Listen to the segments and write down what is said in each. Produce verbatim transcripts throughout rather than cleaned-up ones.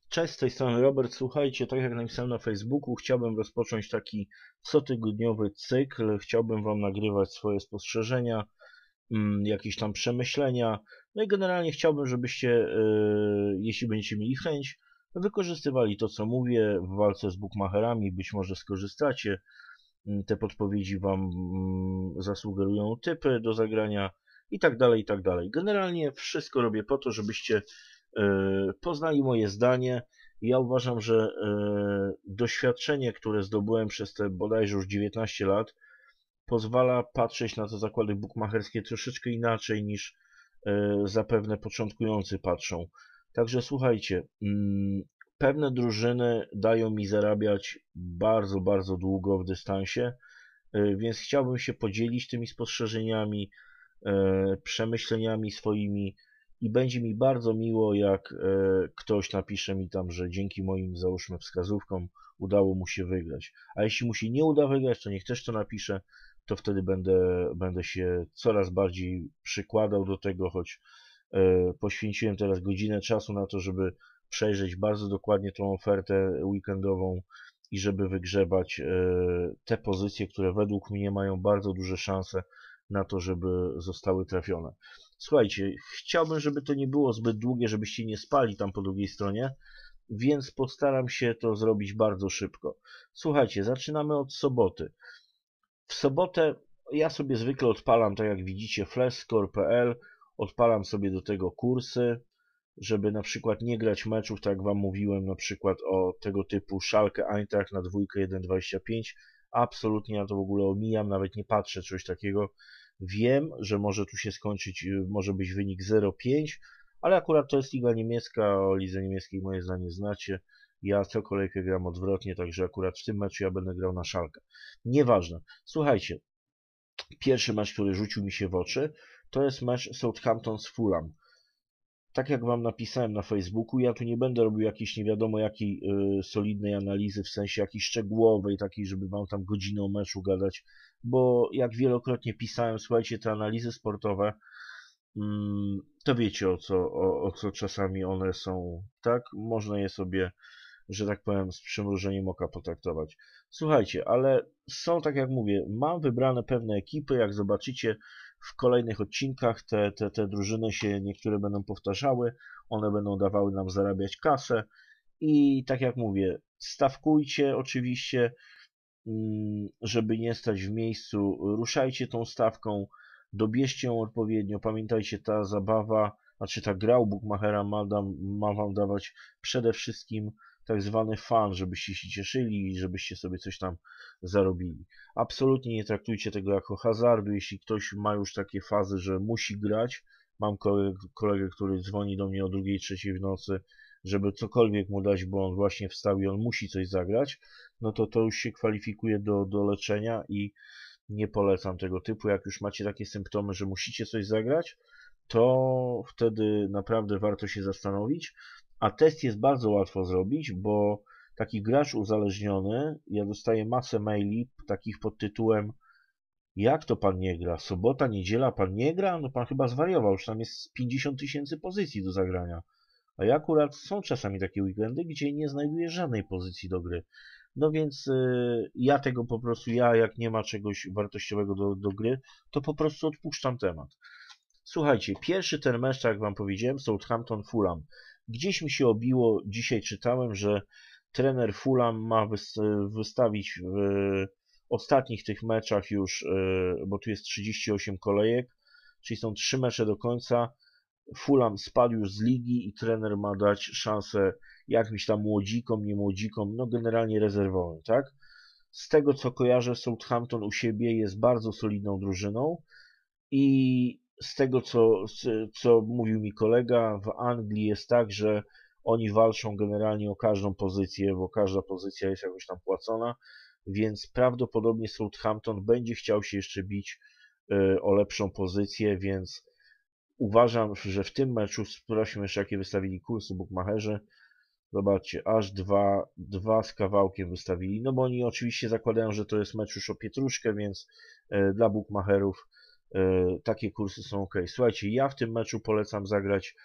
Cześć, z tej strony Robert. Słuchajcie, tak jak napisałem na Facebooku, chciałbym rozpocząć taki cotygodniowy cykl. Chciałbym Wam nagrywać swoje spostrzeżenia, mm, jakieś tam przemyślenia. No i generalnie chciałbym, żebyście, yy, jeśli będziecie mieli chęć, wykorzystywali to, co mówię w walce z bookmacherami. Być może skorzystacie. Mm, Te podpowiedzi Wam mm, zasugerują typy do zagrania i tak dalej, i tak dalej. Generalnie wszystko robię po to, żebyście e, poznali moje zdanie. Ja uważam, że e, doświadczenie, które zdobyłem przez te bodajże już dziewiętnaście lat, pozwala patrzeć na te zakłady bukmacherskie troszeczkę inaczej niż e, zapewne początkujący patrzą. Także słuchajcie, mm, pewne drużyny dają mi zarabiać bardzo, bardzo długo w dystansie, e, więc chciałbym się podzielić tymi spostrzeżeniami, e, przemyśleniami swoimi i będzie mi bardzo miło, jak e, ktoś napisze mi tam, że dzięki moim, załóżmy, wskazówkom udało mu się wygrać. A jeśli mu się nie uda wygrać, to niech też to napisze, to wtedy będę, będę się coraz bardziej przykładał do tego, choć e, poświęciłem teraz godzinę czasu na to, żeby przejrzeć bardzo dokładnie tą ofertę weekendową i żeby wygrzebać e, te pozycje, które według mnie mają bardzo duże szanse na to, żeby zostały trafione. Słuchajcie, chciałbym, żeby to nie było zbyt długie, żebyście nie spali tam po drugiej stronie, więc postaram się to zrobić bardzo szybko. Słuchajcie, zaczynamy od soboty. W sobotę ja sobie zwykle odpalam, tak jak widzicie, flashscore kropka p l, odpalam sobie do tego kursy, żeby na przykład nie grać meczów, tak jak Wam mówiłem, na przykład o tego typu Schalke Eintracht na dwójkę jeden dwadzieścia pięć. Absolutnie ja to w ogóle omijam, nawet nie patrzę coś takiego. Wiem, że może tu się skończyć, może być wynik zero pięć, ale akurat to jest liga niemiecka, o lidze niemieckiej moje zdanie znacie. Ja co kolejkę gram odwrotnie, także akurat w tym meczu ja będę grał na Schalke. Nieważne. Słuchajcie, pierwszy mecz, który rzucił mi się w oczy, to jest mecz Southampton z Fulham. Tak jak Wam napisałem na Facebooku, ja tu nie będę robił jakiejś nie wiadomo jakiej y, solidnej analizy, w sensie jakiejś szczegółowej, takiej, żeby Wam tam godzinę o meczu gadać, bo jak wielokrotnie pisałem, słuchajcie, te analizy sportowe, mm, to wiecie o co, o, o co czasami one są, tak? Można je sobie, że tak powiem, z przymrużeniem oka potraktować. Słuchajcie, ale są, tak jak mówię, mam wybrane pewne ekipy, jak zobaczycie w kolejnych odcinkach te, te, te drużyny się, niektóre będą powtarzały, one będą dawały nam zarabiać kasę i tak jak mówię, stawkujcie oczywiście, mm, żeby nie stać w miejscu, ruszajcie tą stawką, dobierzcie ją odpowiednio, pamiętajcie, ta zabawa, znaczy ta gra u Bookmachera ma, ma Wam dawać przede wszystkim tak zwany fan, żebyście się cieszyli i żebyście sobie coś tam zarobili. Absolutnie nie traktujcie tego jako hazardu, jeśli ktoś ma już takie fazy, że musi grać. Mam kolegę, który dzwoni do mnie o drugiej, trzeciej w nocy, żeby cokolwiek mu dać, bo on właśnie wstał i on musi coś zagrać, no to to już się kwalifikuje do, do leczenia i nie polecam tego typu. Jak już macie takie symptomy, że musicie coś zagrać, to wtedy naprawdę warto się zastanowić. A test jest bardzo łatwo zrobić, bo taki gracz uzależniony, ja dostaję masę maili takich pod tytułem: jak to pan nie gra? Sobota, niedziela pan nie gra? No pan chyba zwariował, już tam jest pięćdziesiąt tysięcy pozycji do zagrania. A ja akurat są czasami takie weekendy, gdzie nie znajduję żadnej pozycji do gry. No więc y, ja tego po prostu, ja jak nie ma czegoś wartościowego do, do gry, to po prostu odpuszczam temat. Słuchajcie, pierwszy ten mecz, tak jak Wam powiedziałem, Southampton Fulham. Gdzieś mi się obiło, dzisiaj czytałem, że trener Fulham ma wystawić w ostatnich tych meczach już, bo tu jest trzydzieści osiem kolejek, czyli są trzy mecze do końca. Fulham spadł już z ligi i trener ma dać szansę jakimś tam młodzikom, nie młodzikom, no generalnie rezerwowym, tak? Z tego co kojarzę, Southampton u siebie jest bardzo solidną drużyną i z tego co, co mówił mi kolega, w Anglii jest tak, że oni walczą generalnie o każdą pozycję, bo każda pozycja jest jakoś tam płacona, więc prawdopodobnie Southampton będzie chciał się jeszcze bić o lepszą pozycję, więc uważam, że w tym meczu, sprawdźmy jeszcze jakie wystawili kursy bookmacherzy. Zobaczcie, aż dwa, dwa z kawałkiem wystawili, no bo oni oczywiście zakładają, że to jest mecz już o pietruszkę, więc e, dla bookmacherów e, takie kursy są ok. Słuchajcie, ja w tym meczu polecam zagrać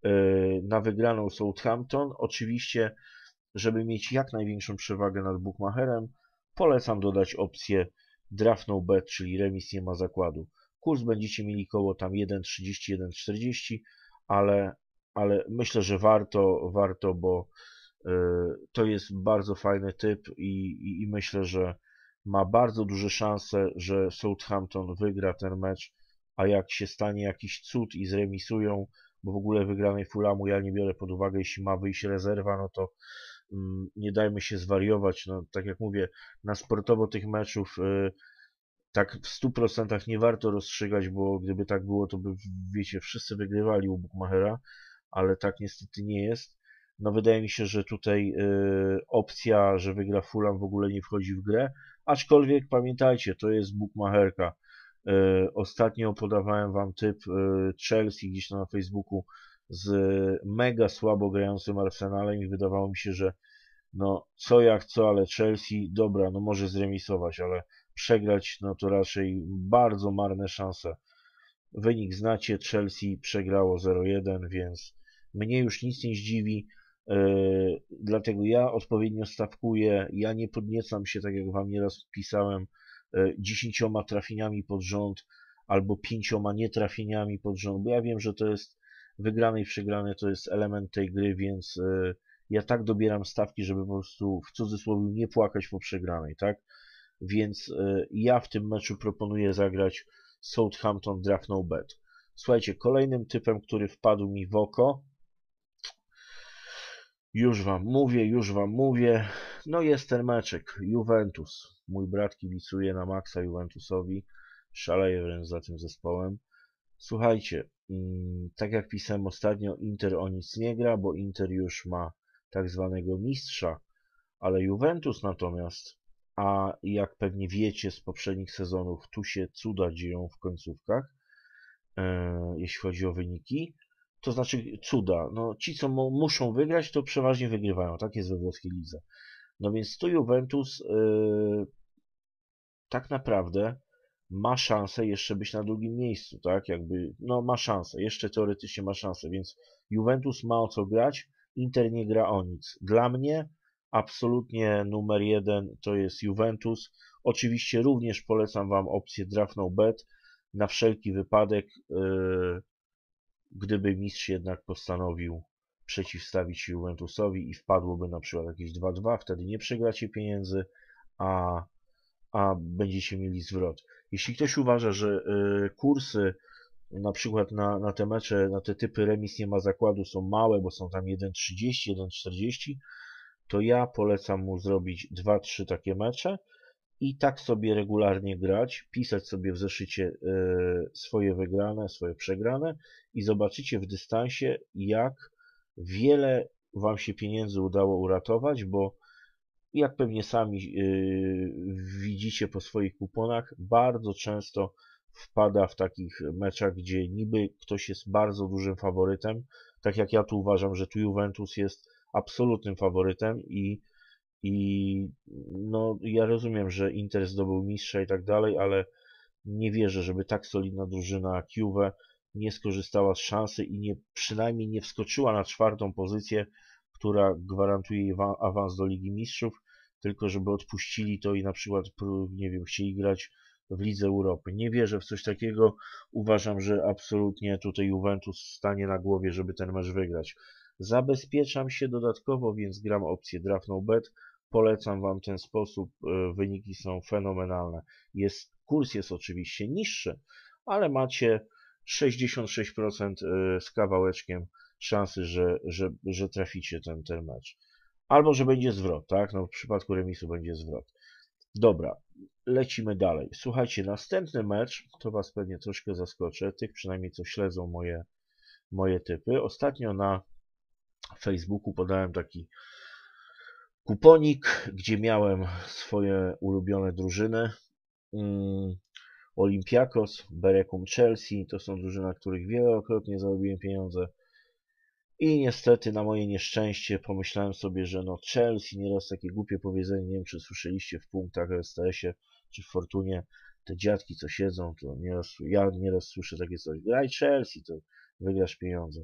na wygraną Southampton. Oczywiście, żeby mieć jak największą przewagę nad bookmacherem, polecam dodać opcję draft no bet, czyli remis nie ma zakładu. Kurs będziecie mieli koło tam jeden trzydzieści, jeden czterdzieści, ale, ale myślę, że warto, warto, bo y, to jest bardzo fajny typ i, i, i myślę, że ma bardzo duże szanse, że Southampton wygra ten mecz, a jak się stanie jakiś cud i zremisują, bo w ogóle wygranej Fulamu ja nie biorę pod uwagę, jeśli ma wyjść rezerwa, no to mm, nie dajmy się zwariować, no tak jak mówię, na sportowo tych meczów y, tak w stu procentach nie warto rozstrzygać, bo gdyby tak było, to by, wiecie, wszyscy wygrywali u bookmachera, ale tak niestety nie jest. No wydaje mi się, że tutaj y, opcja, że wygra Fulham w ogóle nie wchodzi w grę, aczkolwiek pamiętajcie, to jest bookmacherka. Y, ostatnio podawałem wam typ y, Chelsea gdzieś tam na Facebooku z mega słabo grającym Arsenalem i wydawało mi się, że no co jak co, ale Chelsea, dobra, no może zremisować, ale przegrać, no to raczej bardzo marne szanse. Wynik znacie, Chelsea przegrało zero jeden, więc mnie już nic nie zdziwi, yy, dlatego ja odpowiednio stawkuję, ja nie podniecam się, tak jak wam nieraz pisałem, yy, dziesięcioma trafieniami pod rząd, albo pięcioma nietrafieniami pod rząd, bo ja wiem, że to jest wygrane i przegrane, to jest element tej gry, więc yy, ja tak dobieram stawki, żeby po prostu w cudzysłowie nie płakać po przegranej, tak? Więc y, ja w tym meczu proponuję zagrać Southampton draft no bet. Słuchajcie, kolejnym typem, który wpadł mi w oko, już wam mówię, już wam mówię, no jest ten meczek, Juventus. Mój brat kibicuje na maksa Juventusowi, szaleje wręcz za tym zespołem. Słuchajcie, mm, tak jak pisałem ostatnio, Inter o nic nie gra, bo Inter już ma tak zwanego mistrza, ale Juventus natomiast, a jak pewnie wiecie z poprzednich sezonów, tu się cuda dzieją w końcówkach, e, jeśli chodzi o wyniki, to znaczy cuda, no ci co muszą wygrać, to przeważnie wygrywają, tak jest we włoskiej lidze. No więc tu Juventus e, tak naprawdę ma szansę jeszcze być na drugim miejscu, tak, jakby, no ma szansę, jeszcze teoretycznie ma szansę, więc Juventus ma o co grać, Inter nie gra o nic. Dla mnie absolutnie numer jeden to jest Juventus. Oczywiście również polecam wam opcję draft no bet na wszelki wypadek, yy, gdyby mistrz jednak postanowił przeciwstawić się Juventusowi i wpadłoby na przykład jakieś dwa dwa, wtedy nie przegracie pieniędzy, a a będziecie mieli zwrot. Jeśli ktoś uważa, że y, kursy na przykład na, na te mecze, na te typy remis nie ma zakładu są małe, bo są tam jeden trzydzieści, jeden czterdzieści, to ja polecam mu zrobić dwa trzy takie mecze i tak sobie regularnie grać, pisać sobie w zeszycie y, swoje wygrane, swoje przegrane i zobaczycie w dystansie, jak wiele wam się pieniędzy udało uratować, bo jak pewnie sami yy, widzicie po swoich kuponach, bardzo często wpada w takich meczach, gdzie niby ktoś jest bardzo dużym faworytem, tak jak ja tu uważam, że tu Juventus jest absolutnym faworytem i, i no, ja rozumiem, że Inter zdobył mistrza i tak dalej, ale nie wierzę, żeby tak solidna drużyna jak Juve nie skorzystała z szansy i nie, przynajmniej nie wskoczyła na czwartą pozycję, która gwarantuje jej awans do Ligi Mistrzów, tylko żeby odpuścili to i na przykład, nie wiem, chcieli grać w Lidze Europy. Nie wierzę w coś takiego. Uważam, że absolutnie tutaj Juventus stanie na głowie, żeby ten mecz wygrać. Zabezpieczam się dodatkowo, więc gram opcję draft no bet. Polecam wam ten sposób. Wyniki są fenomenalne. Jest, kurs jest oczywiście niższy, ale macie sześćdziesiąt sześć procent z kawałeczkiem szansy, że, że, że traficie ten, ten mecz. Albo, że będzie zwrot, tak? No w przypadku remisu będzie zwrot. Dobra, lecimy dalej. Słuchajcie, następny mecz, to was pewnie troszkę zaskoczę, tych przynajmniej co śledzą moje, moje typy. Ostatnio na Facebooku podałem taki kuponik, gdzie miałem swoje ulubione drużyny. Mm, Olympiakos, Berekum Chelsea, to są drużyny, na których wielokrotnie zarobiłem pieniądze. I niestety na moje nieszczęście pomyślałem sobie, że no Chelsea, nieraz takie głupie powiedzenie, nie wiem czy słyszeliście w punktach w S T S-ie czy w Fortunie, te dziadki co siedzą, to nieraz, ja nieraz słyszę takie coś, graj Chelsea, to wygrasz pieniądze.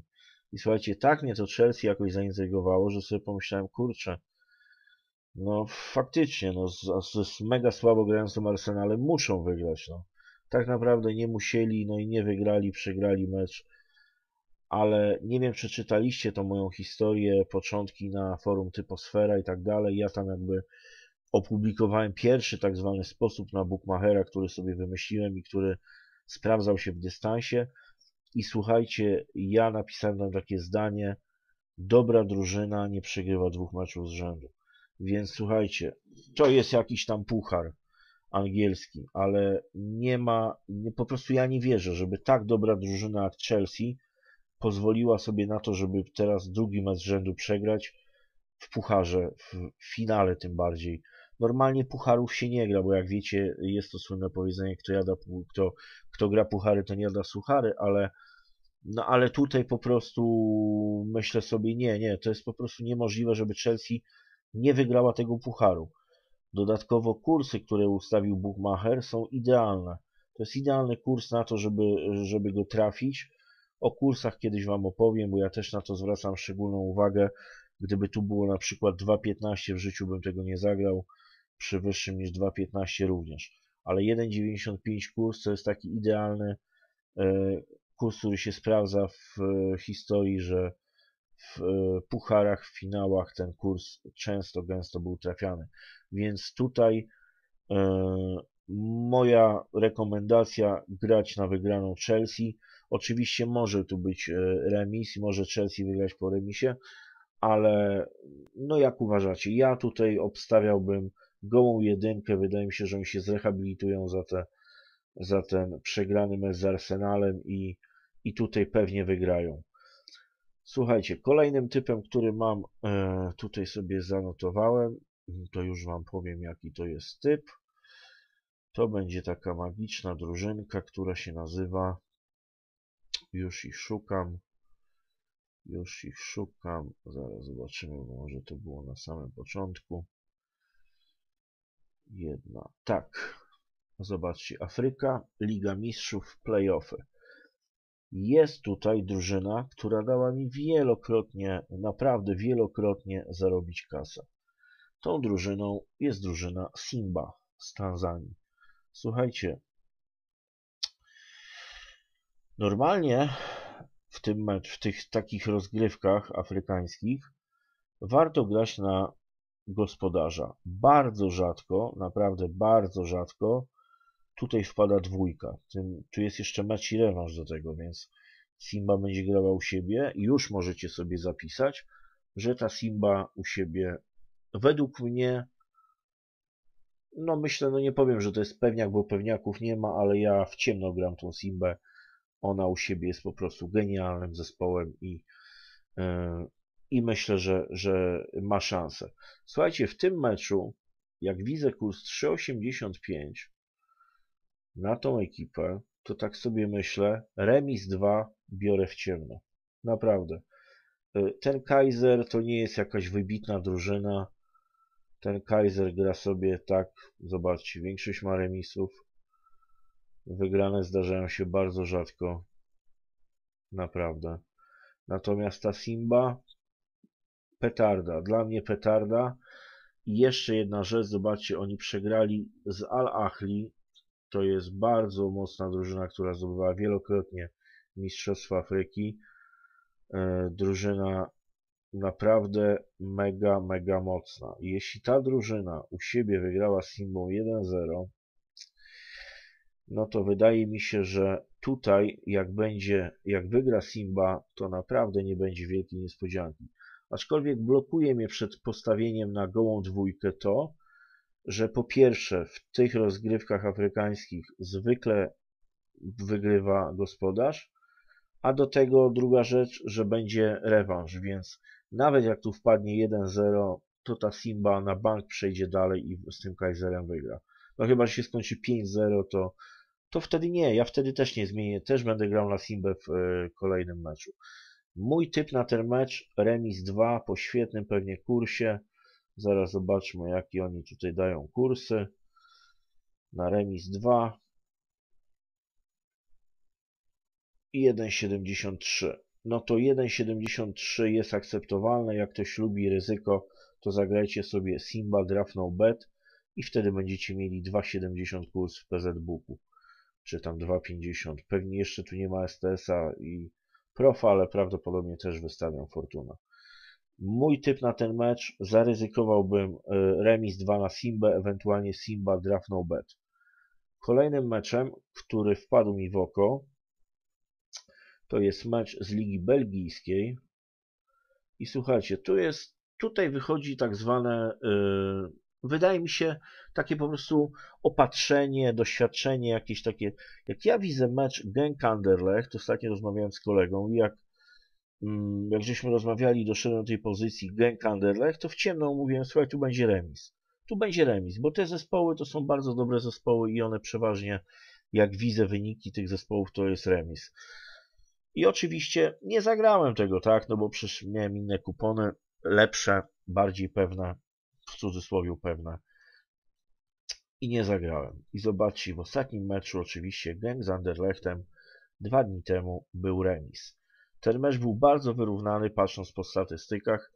I słuchajcie, tak mnie to Chelsea jakoś zaintrygowało, że sobie pomyślałem, kurczę, no faktycznie, no z, z, z mega słabo grającym Arsenalem muszą wygrać, no. Tak naprawdę nie musieli, no i nie wygrali, przegrali mecz, ale nie wiem, czy czytaliście tą moją historię, początki na forum Typosfera i tak dalej. Ja tam jakby opublikowałem pierwszy tak zwany sposób na bookmachera, który sobie wymyśliłem i który sprawdzał się w dystansie. I słuchajcie, ja napisałem tam takie zdanie: dobra drużyna nie przegrywa dwóch meczów z rzędu. Więc słuchajcie, to jest jakiś tam puchar angielski, ale nie ma, nie, po prostu ja nie wierzę, żeby tak dobra drużyna jak Chelsea pozwoliła sobie na to, żeby teraz drugi mecz z rzędu przegrać w pucharze, w finale tym bardziej. Normalnie pucharów się nie gra, bo jak wiecie, jest to słynne powiedzenie, kto, jada, kto, kto gra puchary, to nie jada suchary, ale no ale tutaj po prostu myślę sobie, nie, nie, to jest po prostu niemożliwe, żeby Chelsea nie wygrała tego pucharu. Dodatkowo kursy, które ustawił Bookmacher, są idealne. To jest idealny kurs na to, żeby, żeby go trafić. O kursach kiedyś Wam opowiem, bo ja też na to zwracam szczególną uwagę. Gdyby tu było na przykład dwa piętnaście, w życiu bym tego nie zagrał, przy wyższym niż dwa piętnaście również. Ale jeden dziewięćdziesiąt pięć kurs to jest taki idealny kurs, który się sprawdza w historii, że w pucharach, w finałach ten kurs często, gęsto był trafiany. Więc tutaj moja rekomendacja: grać na wygraną Chelsea. Oczywiście może tu być remis, może Chelsea wygrać po remisie, ale no jak uważacie? Ja tutaj obstawiałbym gołą jedynkę. Wydaje mi się, że oni się zrehabilitują za, te, za ten przegrany mecz z Arsenalem i, i tutaj pewnie wygrają. Słuchajcie, kolejnym typem, który mam, tutaj sobie zanotowałem, to już Wam powiem, jaki to jest typ. To będzie taka magiczna drużynka, która się nazywa, już ich szukam, już ich szukam, zaraz zobaczymy, może to było na samym początku. Jedna, tak, zobaczcie, Afryka, Liga Mistrzów, playoffy. Jest tutaj drużyna, która dała mi wielokrotnie, naprawdę wielokrotnie zarobić kasę. Tą drużyną jest drużyna Simba z Tanzanii. Słuchajcie, normalnie w tym mecz, w tych takich rozgrywkach afrykańskich warto grać na gospodarza. Bardzo rzadko, naprawdę bardzo rzadko tutaj wpada dwójka. Tym, tu jest jeszcze mecz i rewanż do tego, więc Simba będzie grała u siebie. Już możecie sobie zapisać, że ta Simba u siebie według mnie, no myślę, no nie powiem, że to jest pewniak, bo pewniaków nie ma, ale ja w ciemno gram tą Simbę. Ona u siebie jest po prostu genialnym zespołem i, yy, i myślę, że, że ma szansę. Słuchajcie, w tym meczu, jak widzę kurs trzy osiemdziesiąt pięć na tą ekipę, to tak sobie myślę, remis dwa biorę w ciemno. Naprawdę. Ten Kaiser to nie jest jakaś wybitna drużyna. Ten Kaiser gra sobie tak, zobaczcie, większość ma remisów. Wygrane zdarzają się bardzo rzadko. Naprawdę. Natomiast ta Simba, petarda. Dla mnie petarda. I jeszcze jedna rzecz, zobaczcie, oni przegrali z Al-Ahli. To jest bardzo mocna drużyna, która zdobywała wielokrotnie Mistrzostwa Afryki. Drużyna naprawdę mega, mega mocna. I jeśli ta drużyna u siebie wygrała z Simbą jeden zero, no to wydaje mi się, że tutaj jak będzie, jak wygra Simba, to naprawdę nie będzie wielkiej niespodzianki. Aczkolwiek blokuje mnie przed postawieniem na gołą dwójkę to, że po pierwsze w tych rozgrywkach afrykańskich zwykle wygrywa gospodarz, a do tego druga rzecz, że będzie rewanż, więc nawet jak tu wpadnie jeden zero, to ta Simba na bank przejdzie dalej i z tym Kaiserem wygra. No chyba, że się skończy pięć zero, to, to wtedy nie, ja wtedy też nie zmienię, też będę grał na Simbę w y, kolejnym meczu. Mój typ na ten mecz, remis dwa, po świetnym pewnie kursie. Zaraz zobaczmy, jakie oni tutaj dają kursy. Na remis dwa i jeden siedemdziesiąt trzy. no to jeden siedemdziesiąt trzy jest akceptowalne. Jak ktoś lubi ryzyko, to zagrajcie sobie Simba Draft No Bet i wtedy będziecie mieli dwa siedemdziesiąt kurs w P Z Booku, czy tam dwa pięćdziesiąt. Pewnie jeszcze tu nie ma S T S-a i Profa, ale prawdopodobnie też wystawiam Fortuna. Mój typ na ten mecz: zaryzykowałbym remis dwa na Simbę, ewentualnie Simba Draft No Bet. Kolejnym meczem, który wpadł mi w oko, to jest mecz z Ligi Belgijskiej. I słuchajcie, tu jest, tutaj wychodzi tak zwane, yy, wydaje mi się, takie po prostu opatrzenie, doświadczenie jakieś takie. Jak ja widzę mecz Genk Anderlecht, to ostatnio rozmawiałem z kolegą i jak, yy, jak żeśmy rozmawiali, doszedłem do tej pozycji Genk Anderlecht, to w ciemno mówiłem: słuchaj, tu będzie remis. Tu będzie remis, bo te zespoły to są bardzo dobre zespoły i one przeważnie, jak widzę wyniki tych zespołów, to jest remis. I oczywiście nie zagrałem tego, tak, no bo przecież miałem inne kupony, lepsze, bardziej pewne, w cudzysłowie pewne, i nie zagrałem. I zobaczcie, w ostatnim meczu oczywiście Genk z Anderlechtem dwa dni temu był remis. Ten mecz był bardzo wyrównany, patrząc po statystykach.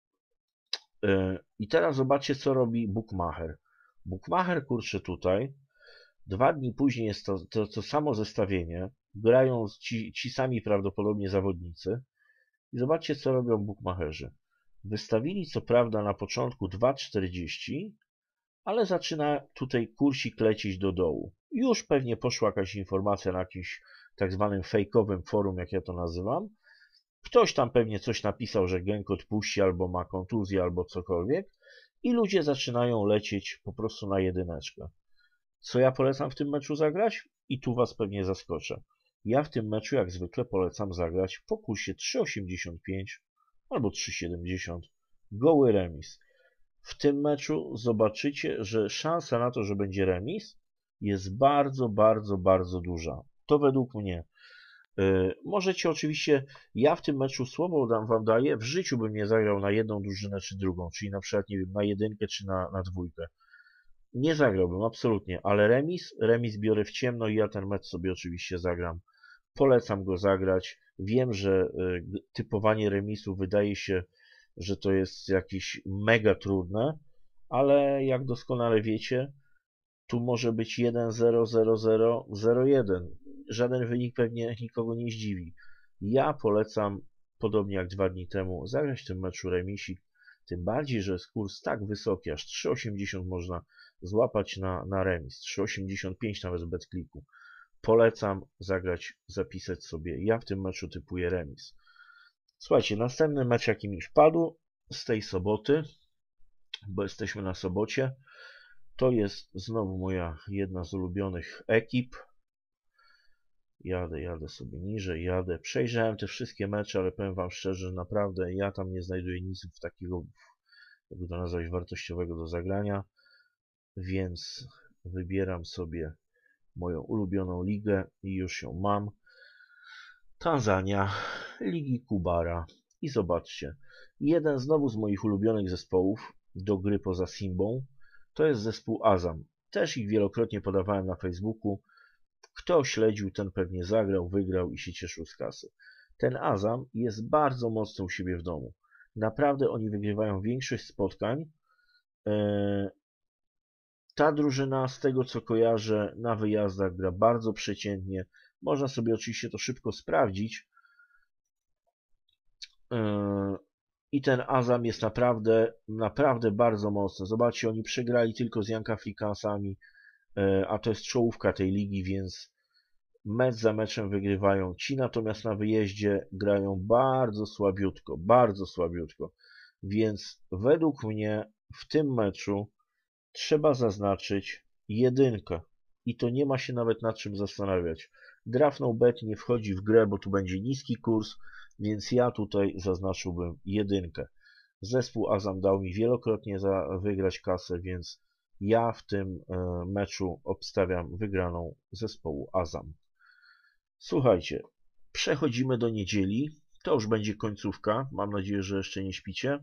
I teraz zobaczcie, co robi Bookmacher. Bookmacher, kurczę, tutaj dwa dni później jest to, to, to samo zestawienie. Grają ci, ci sami prawdopodobnie zawodnicy. I zobaczcie, co robią bookmacherzy. Wystawili co prawda na początku dwa czterdzieści, ale zaczyna tutaj kursik lecieć do dołu. Już pewnie poszła jakaś informacja na jakimś tak zwanym fejkowym forum, jak ja to nazywam. Ktoś tam pewnie coś napisał, że Genk odpuści, albo ma kontuzję, albo cokolwiek. I ludzie zaczynają lecieć po prostu na jedyneczkę. Co ja polecam w tym meczu zagrać? I tu was pewnie zaskoczę. Ja w tym meczu jak zwykle polecam zagrać po kursie trzy osiemdziesiąt pięć albo trzy siedemdziesiąt. Goły remis. W tym meczu zobaczycie, że szansa na to, że będzie remis, jest bardzo, bardzo, bardzo duża. To według mnie. Yy, możecie oczywiście, ja w tym meczu słowo dam wam daję, w życiu bym nie zagrał na jedną drużynę czy drugą, czyli na przykład, nie wiem, na jedynkę czy na, na dwójkę. Nie zagrałbym, absolutnie, ale remis, remis biorę w ciemno i ja ten mecz sobie oczywiście zagram. Polecam go zagrać. Wiem, że typowanie remisu wydaje się, że to jest jakieś mega trudne, ale jak doskonale wiecie, tu może być jeden zero, zero zero, zero jeden. Żaden wynik pewnie nikogo nie zdziwi. Ja polecam, podobnie jak dwa dni temu, zagrać w tym meczu remisik. Tym bardziej, że jest kurs tak wysoki, aż trzy osiemdziesiąt można złapać na, na remis. trzy osiemdziesiąt pięć nawet bez kliku. Polecam zagrać, zapisać sobie. Ja w tym meczu typuję remis. Słuchajcie, następny mecz, jaki mi wpadł z tej soboty, bo jesteśmy na sobocie, to jest znowu moja jedna z ulubionych ekip. Jadę, jadę sobie niżej, jadę. Przejrzałem te wszystkie mecze, ale powiem wam szczerze, naprawdę ja tam nie znajduję nic takiego, jakby to nazwać, wartościowego do zagrania, więc wybieram sobie moją ulubioną ligę i już ją mam. Tanzania, Ligi Kubara. I zobaczcie, jeden znowu z moich ulubionych zespołów do gry poza Simbą to jest zespół Azam. Też ich wielokrotnie podawałem na Facebooku. Kto śledził, ten pewnie zagrał, wygrał i się cieszył z kasy. Ten Azam jest bardzo mocny u siebie w domu. Naprawdę oni wygrywają większość spotkań. Ta drużyna, z tego co kojarzę, na wyjazdach gra bardzo przeciętnie. Można sobie oczywiście to szybko sprawdzić. I ten Azam jest naprawdę, naprawdę bardzo mocny. Zobaczcie, oni przegrali tylko z Young Africansami, a to jest czołówka tej ligi, więc mecz za meczem wygrywają. Ci natomiast na wyjeździe grają bardzo słabiutko, bardzo słabiutko. Więc według mnie w tym meczu trzeba zaznaczyć jedynkę. I to nie ma się nawet nad czym zastanawiać. Draft No Bet nie wchodzi w grę, bo tu będzie niski kurs, więc ja tutaj zaznaczyłbym jedynkę. Zespół Azam dał mi wielokrotnie za wygrać kasę, więc ja w tym meczu obstawiam wygraną zespołu Azam. Słuchajcie, przechodzimy do niedzieli. To już będzie końcówka. Mam nadzieję, że jeszcze nie śpicie.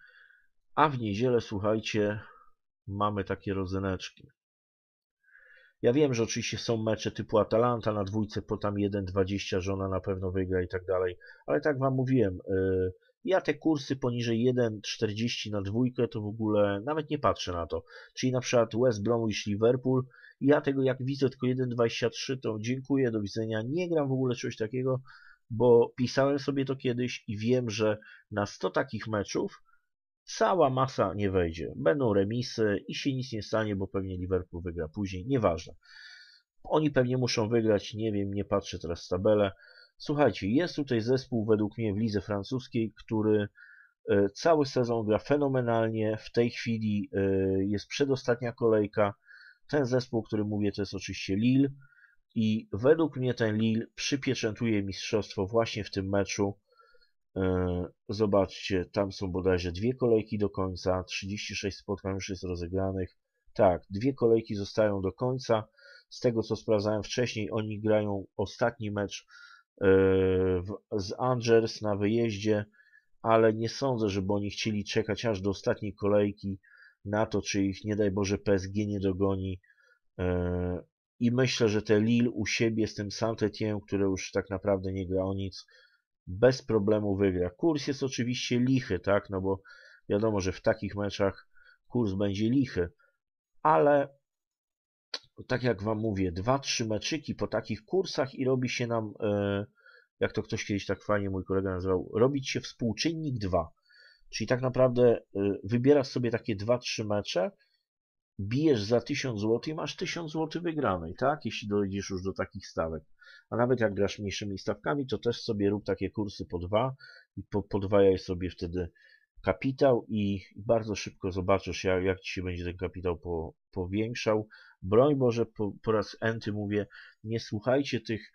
A w niedzielę, słuchajcie, mamy takie rodzyneczki. Ja wiem, że oczywiście są mecze typu Atalanta na dwójce po tam jeden dwadzieścia, że ona na pewno wygra i tak dalej, ale tak wam mówiłem, yy, ja te kursy poniżej jeden czterdzieści na dwójkę to w ogóle nawet nie patrzę na to. Czyli na przykład West Bromwich Liverpool, ja tego jak widzę tylko jeden dwadzieścia trzy, to dziękuję, do widzenia, nie gram w ogóle czegoś takiego, bo pisałem sobie to kiedyś i wiem, że na sto takich meczów cała masa nie wejdzie. Będą remisy i się nic nie stanie, bo pewnie Liverpool wygra później, nieważne. Oni pewnie muszą wygrać, nie wiem, nie patrzę teraz w tabelę. Słuchajcie, jest tutaj zespół według mnie w lidze francuskiej, który cały sezon gra fenomenalnie. W tej chwili jest przedostatnia kolejka. Ten zespół, o którym mówię, to jest oczywiście Lille i według mnie ten Lille przypieczętuje mistrzostwo właśnie w tym meczu. Zobaczcie, tam są bodajże dwie kolejki do końca, trzydzieści sześć spotkań już jest rozegranych. Tak, dwie kolejki zostają do końca. Z tego co sprawdzałem wcześniej, oni grają ostatni mecz z Angers na wyjeździe, ale nie sądzę, żeby oni chcieli czekać aż do ostatniej kolejki na to, czy ich, nie daj Boże, P S G nie dogoni. I myślę, że te Lille u siebie z tym Saint-Étienne, które już tak naprawdę nie gra o nic, bez problemu wygra. Kurs jest oczywiście lichy, tak, no bo wiadomo, że w takich meczach kurs będzie lichy, ale tak jak wam mówię, dwa, trzy meczyki po takich kursach i robi się nam, jak to ktoś kiedyś tak fajnie mój kolega nazywał, robić się współczynnik dwa. Czyli tak naprawdę wybierasz sobie takie dwa, trzy mecze, bijesz za tysiąc złotych i masz tysiąc złotych wygranej, tak? Jeśli dojdziesz już do takich stawek. A nawet jak grasz mniejszymi stawkami, to też sobie rób takie kursy po dwa i po, podwajaj sobie wtedy kapitał i bardzo szybko zobaczysz, jak, jak ci się będzie ten kapitał po, powiększał. Broń Boże, po, po raz enty mówię, nie słuchajcie tych,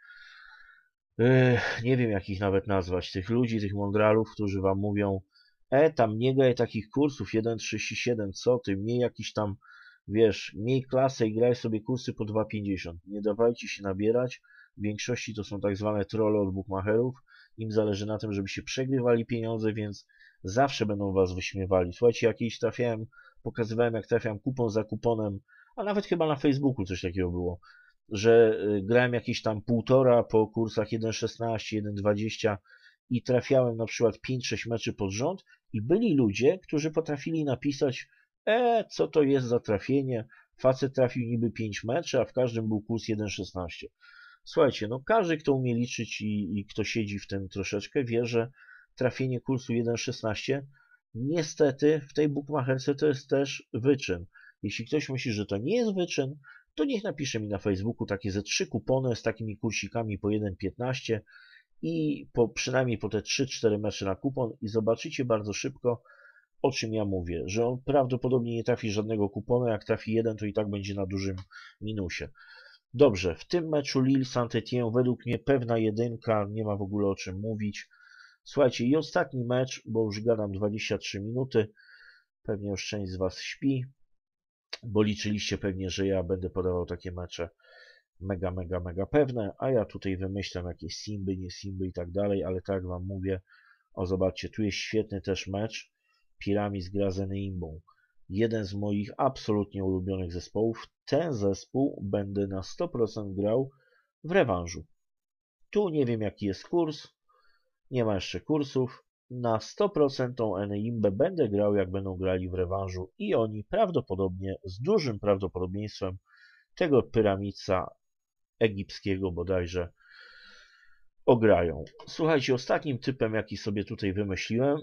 yy, nie wiem jak ich nawet nazwać, tych ludzi, tych mądralów, którzy wam mówią, e, tam nie graj takich kursów jeden trzydzieści siedem, co ty, miej jakiś tam, wiesz, miej klasę i graj sobie kursy po dwa pięćdziesiąt. Nie dawajcie się nabierać. W większości to są tak zwane trolle od bookmacherów. Im zależy na tym, żeby się przegrywali pieniądze, więc zawsze będą was wyśmiewali. Słuchajcie, jakiś trafiałem, pokazywałem jak trafiam kupon za kuponem, a nawet chyba na Facebooku coś takiego było, że grałem jakieś tam półtora po kursach jeden szesnaście, jeden dwadzieścia i trafiałem na przykład pięć sześć meczy pod rząd i byli ludzie, którzy potrafili napisać, e, co to jest za trafienie, facet trafił niby pięć meczy, a w każdym był kurs jeden szesnaście. Słuchajcie, no każdy, kto umie liczyć i, i kto siedzi w tym troszeczkę, wie, że trafienie kursu jeden szesnaście niestety w tej bookmacherce to jest też wyczyn. Jeśli ktoś myśli, że to nie jest wyczyn, to niech napisze mi na Facebooku takie ze trzy kupony z takimi kursikami po jeden piętnaście i po, przynajmniej po te trzy cztery mecze na kupon i zobaczycie bardzo szybko, o czym ja mówię, że on prawdopodobnie nie trafi żadnego kuponu, jak trafi jeden, to i tak będzie na dużym minusie. Dobrze, w tym meczu Lille Saint-Étienne według mnie pewna jedynka, nie ma w ogóle o czym mówić. Słuchajcie, i ostatni mecz, bo już gadam dwadzieścia trzy minuty, pewnie już część z was śpi, bo liczyliście pewnie, że ja będę podawał takie mecze mega, mega, mega pewne, a ja tutaj wymyślam jakieś simby, nie simby i tak dalej, ale tak jak wam mówię, o zobaczcie, tu jest świetny też mecz, Piramis gra z Eneimbą. Jeden z moich absolutnie ulubionych zespołów. Ten zespół będę na sto procent grał w rewanżu. Tu nie wiem jaki jest kurs, nie ma jeszcze kursów. Na sto procent tą Eneimbę będę grał jak będą grali w rewanżu i oni prawdopodobnie, z dużym prawdopodobieństwem tego Pyramica egipskiego bodajże ograją. Słuchajcie, ostatnim typem jaki sobie tutaj wymyśliłem,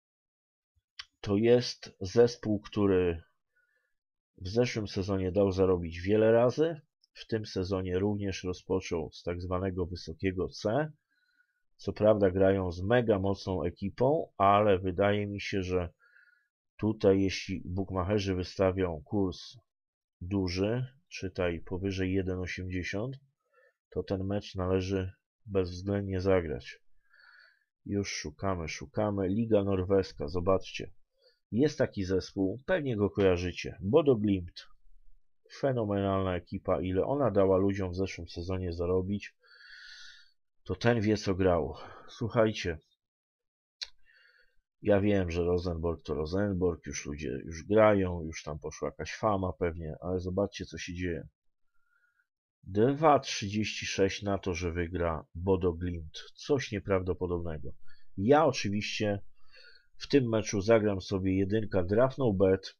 to jest zespół, który w zeszłym sezonie dał zarobić wiele razy. W tym sezonie również rozpoczął z tak zwanego wysokiego C. Co prawda grają z mega mocną ekipą, ale wydaje mi się, że tutaj jeśli bookmacherzy wystawią kurs duży, czytaj powyżej jeden osiemdziesiąt, to ten mecz należy bezwzględnie zagrać. Już szukamy, szukamy. Liga Norweska, zobaczcie. Jest taki zespół, pewnie go kojarzycie, Bodo Glimt. Fenomenalna ekipa, ile ona dała ludziom w zeszłym sezonie zarobić, to ten wie co grał. Słuchajcie, ja wiem, że Rosenborg to Rosenborg, już ludzie już grają, już tam poszła jakaś fama pewnie, ale zobaczcie co się dzieje. dwa trzydzieści sześć na to, że wygra Bodo Glimt. Coś nieprawdopodobnego. Ja oczywiście w tym meczu zagram sobie jedynka draft no bet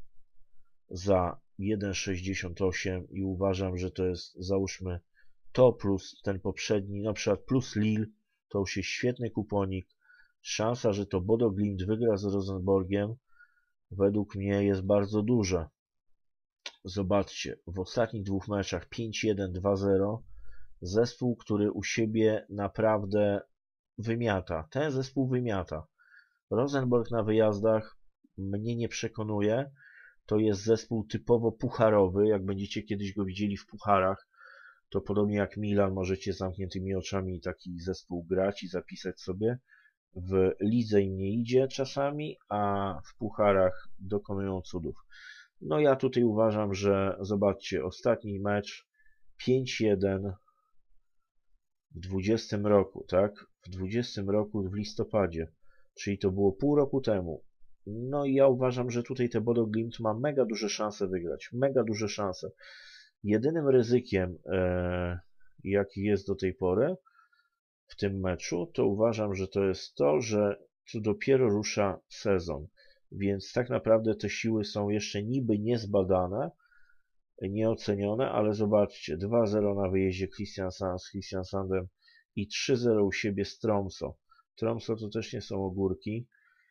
za jeden sześćdziesiąt osiem i uważam, że to jest, załóżmy, to plus ten poprzedni, na przykład plus Lille, to już jest świetny kuponik. Szansa, że to Bodo Glimt wygra z Rosenborgiem, według mnie jest bardzo duża. Zobaczcie, w ostatnich dwóch meczach pięć jeden, dwa zero. Zespół, który u siebie naprawdę wymiata. Ten zespół wymiata. Rosenborg na wyjazdach mnie nie przekonuje. To jest zespół typowo pucharowy. Jak będziecie kiedyś go widzieli w pucharach, to podobnie jak Milan możecie z zamkniętymi oczami taki zespół grać i zapisać sobie. W lidze im nie idzie czasami, a w pucharach dokonują cudów. No ja tutaj uważam, że zobaczcie, ostatni mecz pięć jeden w dwudziestym roku, tak? W dwudziestym roku w listopadzie, czyli to było pół roku temu. No i ja uważam, że tutaj te Bodo Glimt ma mega duże szanse wygrać. Mega duże szanse. Jedynym ryzykiem, e, jaki jest do tej pory w tym meczu, to uważam, że to jest to, że tu dopiero rusza sezon. Więc tak naprawdę te siły są jeszcze niby niezbadane, nieocenione, ale zobaczcie, dwa zero na wyjeździe Kristiansand z Kristiansandem i trzy zero u siebie z Tromsø. Tromsø to też nie są ogórki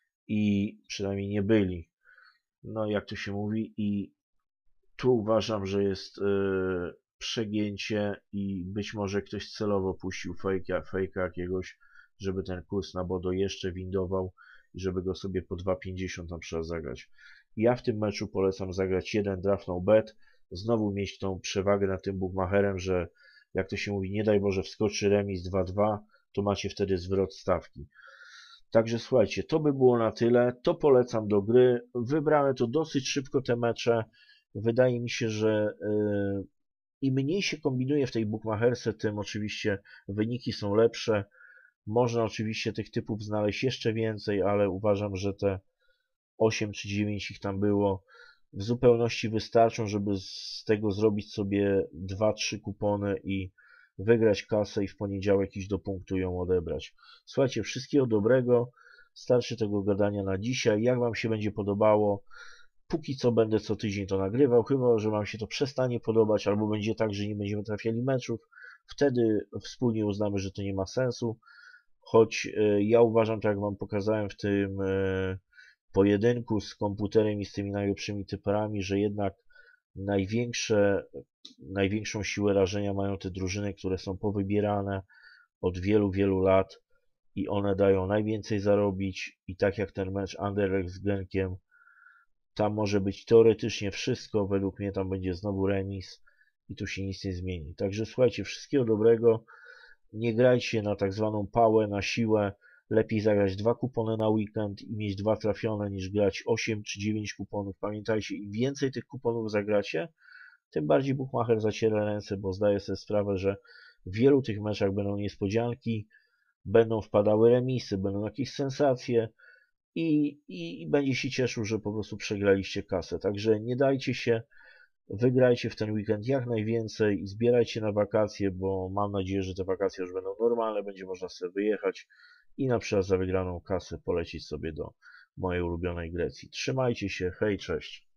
i przynajmniej nie byli. No jak to się mówi, i tu uważam, że jest yy, przegięcie i być może ktoś celowo puścił fejka, fejka jakiegoś, żeby ten kurs na Bodo jeszcze windował i żeby go sobie po dwa pięćdziesiąt na przykład zagrać. Ja w tym meczu polecam zagrać jeden draft no bet, znowu mieć tą przewagę nad tym bookmacherem, że jak to się mówi, nie daj Boże wskoczy remis dwa dwa, to macie wtedy zwrot stawki. Także słuchajcie, to by było na tyle, to polecam do gry, wybrałem to dosyć szybko te mecze, wydaje mi się, że yy, im mniej się kombinuje w tej bookmacherce, tym oczywiście wyniki są lepsze. Można oczywiście tych typów znaleźć jeszcze więcej, ale uważam, że te osiem czy dziewięć ich tam było w zupełności wystarczą, żeby z tego zrobić sobie dwa trzy kupony i wygrać kasę i w poniedziałek iść do punktu ją odebrać. Słuchajcie, wszystkiego dobrego, starczy tego gadania na dzisiaj. Jak Wam się będzie podobało? Póki co będę co tydzień to nagrywał, chyba że Wam się to przestanie podobać, albo będzie tak, że nie będziemy trafiali meczów. Wtedy wspólnie uznamy, że to nie ma sensu. Choć ja uważam, tak jak Wam pokazałem w tym pojedynku z komputerem i z tymi najlepszymi typerami, że jednak największe, największą siłę rażenia mają te drużyny, które są powybierane od wielu, wielu lat i one dają najwięcej zarobić i tak jak ten mecz Anderlecht z Genkiem, tam może być teoretycznie wszystko, według mnie tam będzie znowu remis i tu się nic nie zmieni. Także słuchajcie, wszystkiego dobrego, nie grajcie na tak zwaną pałę, na siłę, lepiej zagrać dwa kupony na weekend i mieć dwa trafione niż grać osiem czy dziewięć kuponów. Pamiętajcie, im więcej tych kuponów zagracie, tym bardziej bookmacher zaciera ręce, bo zdaje sobie sprawę, że w wielu tych meczach będą niespodzianki, będą wpadały remisy, będą jakieś sensacje i, i, i będzie się cieszył, że po prostu przegraliście kasę. Także nie dajcie się, wygrajcie w ten weekend jak najwięcej i zbierajcie na wakacje, bo mam nadzieję, że te wakacje już będą normalne, będzie można sobie wyjechać i na przykład za wygraną kasę polecieć sobie do mojej ulubionej Grecji. Trzymajcie się, hej, cześć.